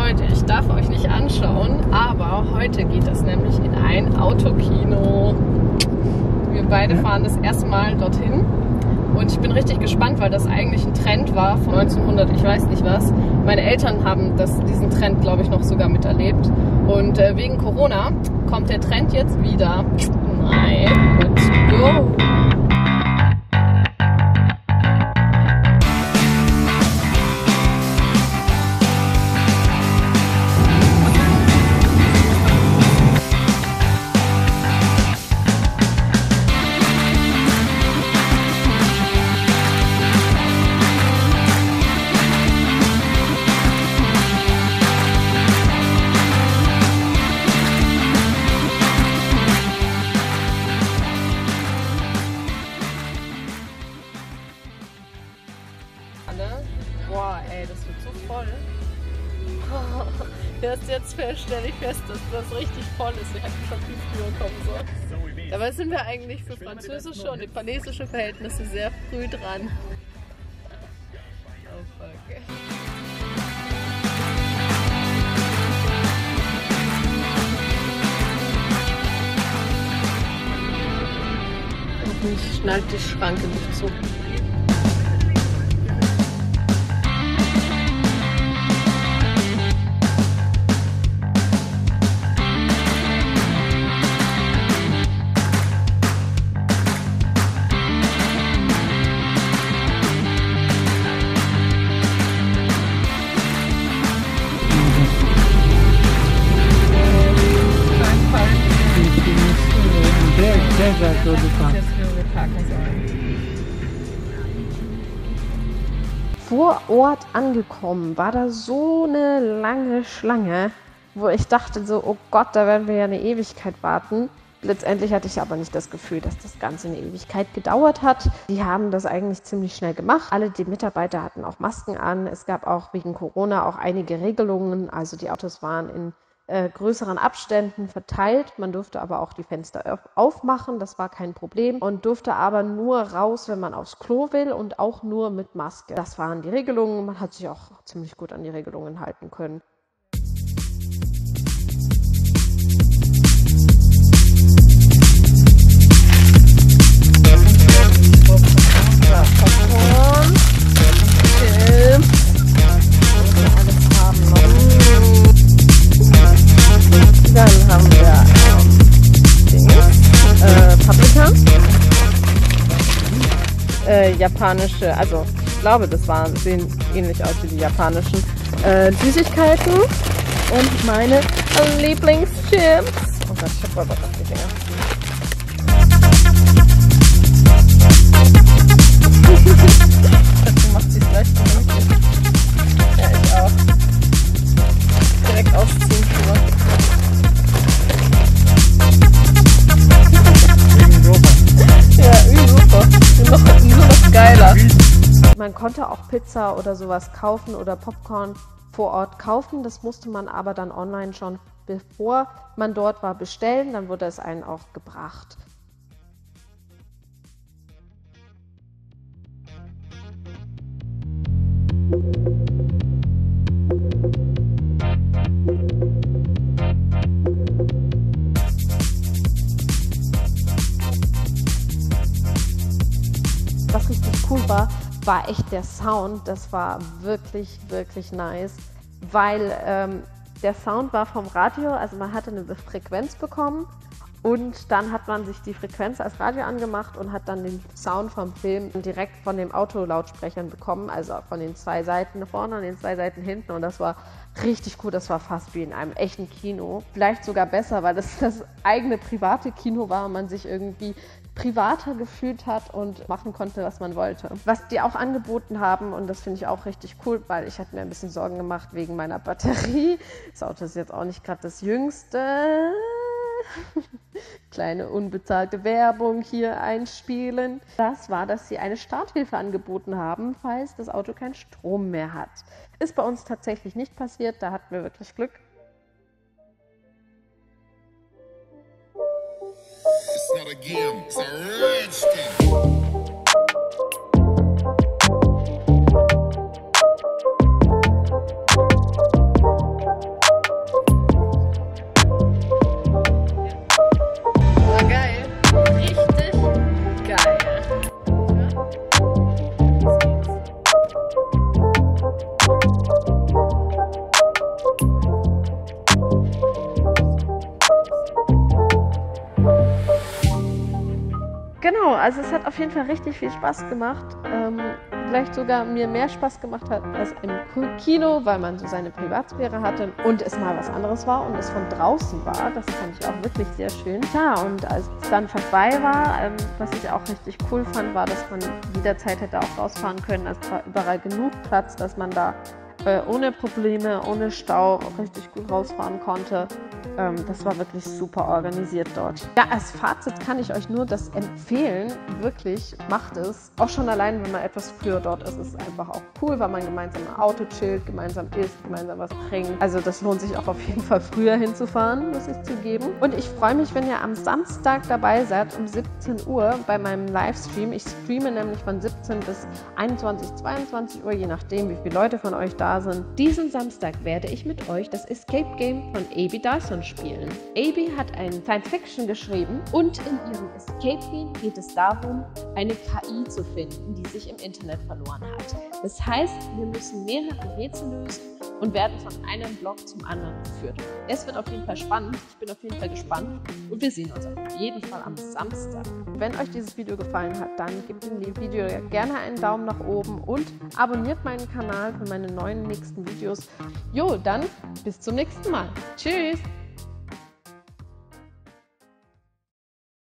Leute, ich darf euch nicht anschauen, aber heute geht es nämlich in ein Autokino. Wir beide fahren das erste Mal dorthin und ich bin richtig gespannt, weil das eigentlich ein Trend war von 1900, ich weiß nicht was. Meine Eltern haben diesen Trend, glaube ich, noch sogar miterlebt und wegen Corona kommt der Trend jetzt wieder. Nein, let's go! Boah, ey, das wird so voll. Jetzt stelle ich fest, dass das richtig voll ist. Wir hätten schon viel früher kommen sollen. Dabei sind wir eigentlich für französische und libanesische Verhältnisse sehr früh dran. Oh fuck. Hoffentlich schnallt die Schranke nicht zu. Vor Ort angekommen war da so eine lange Schlange, wo ich dachte so, oh Gott, da werden wir ja eine Ewigkeit warten. Letztendlich hatte ich aber nicht das Gefühl, dass das Ganze eine Ewigkeit gedauert hat. Die haben das eigentlich ziemlich schnell gemacht. Alle die Mitarbeiter hatten auch Masken an. Es gab auch wegen Corona auch einige Regelungen. Also die Autos waren in größeren Abständen verteilt. Man durfte aber auch die Fenster aufmachen, das war kein Problem. Und durfte aber nur raus, wenn man aufs Klo will und auch nur mit Maske. Das waren die Regelungen. Man hat sich auch ziemlich gut an die Regelungen halten können. Dann haben wir Paprika, japanische, also ich glaube, sehen ähnlich aus wie die japanischen Süßigkeiten und meine Lieblingschips. Oh Gott, ich hab voll Bock auf die Dinger. Du machst die gleich vernünftig. Ja, ich auch. Direkt ausziehen für. Ja, super. Nur noch geiler. Man konnte auch Pizza oder sowas kaufen oder Popcorn vor Ort kaufen. Das musste man aber dann online schon, bevor man dort war, bestellen. Dann wurde es einem auch gebracht. Was richtig cool war echt der Sound. Das war wirklich, wirklich nice, weil der Sound war vom Radio, also man hatte eine Frequenz bekommen und dann hat man sich die Frequenz als Radio angemacht und hat dann den Sound vom Film direkt von den Autolautsprechern bekommen, also von den zwei Seiten vorne und den zwei Seiten hinten, und das war richtig cool. Das war fast wie in einem echten Kino, vielleicht sogar besser, weil das eigene private Kino war und man sich irgendwie privater gefühlt hat und machen konnte, was man wollte. Was die auch angeboten haben, und das finde ich auch richtig cool, weil ich hatte mir ein bisschen Sorgen gemacht wegen meiner Batterie. Das Auto ist jetzt auch nicht gerade das jüngste. Kleine unbezahlte Werbung hier einspielen. Das war, dass sie eine Starthilfe angeboten haben, falls das Auto keinen Strom mehr hat. Ist bei uns tatsächlich nicht passiert, da hatten wir wirklich Glück. It's not a game, it's a rich thing. also es hat auf jeden Fall richtig viel Spaß gemacht. Vielleicht sogar mir mehr Spaß gemacht hat als im Kino, weil man so seine Privatsphäre hatte und es mal was anderes war und es von draußen war. Das fand ich auch wirklich sehr schön. Ja, und als es dann vorbei war, was ich auch richtig cool fand, war, dass man jederzeit hätte auch rausfahren können. Es war überall genug Platz, dass man da ohne Probleme, ohne Stau auch richtig gut rausfahren konnte. Das war wirklich super organisiert dort. Ja, als Fazit kann ich euch nur das empfehlen. Wirklich, macht es. Auch schon allein, wenn man etwas früher dort ist, ist es einfach auch cool, weil man gemeinsam ein Auto chillt, gemeinsam isst, gemeinsam was trinkt. Also das lohnt sich auch auf jeden Fall früher hinzufahren, muss ich zugeben. Und ich freue mich, wenn ihr am Samstag dabei seid um 17 Uhr bei meinem Livestream. Ich streame nämlich von 17 bis 21, 22 Uhr, je nachdem, wie viele Leute von euch da sind. Diesen Samstag werde ich mit euch das Escape Game von Abby Dyson spielen. Abby hat ein Science Fiction geschrieben und in ihrem Escape Game geht es darum, eine KI zu finden, die sich im Internet verloren hat. Das heißt, wir müssen mehrere Rätsel lösen und werden von einem Block zum anderen geführt. Es wird auf jeden Fall spannend. Ich bin auf jeden Fall gespannt und wir sehen uns auf jeden Fall am Samstag. Wenn euch dieses Video gefallen hat, dann gebt dem Video gerne einen Daumen nach oben und abonniert meinen Kanal für meine neuen nächsten Videos. Jo, dann bis zum nächsten Mal. Tschüss!